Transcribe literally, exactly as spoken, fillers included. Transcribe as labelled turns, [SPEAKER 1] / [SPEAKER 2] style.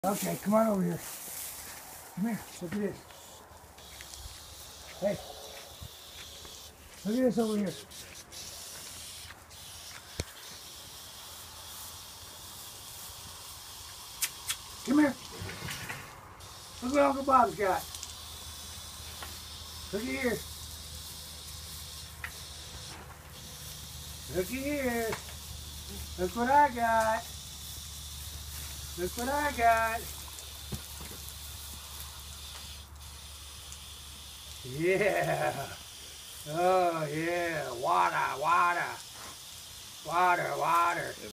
[SPEAKER 1] Okay, come on over here. Come here. Look at this. Hey. Look at this over here. Come here. Look what Uncle Bob's got. Look at here. Look at here. Look what I got. Look what I got. Yeah. Oh yeah. Water, water. Water, water.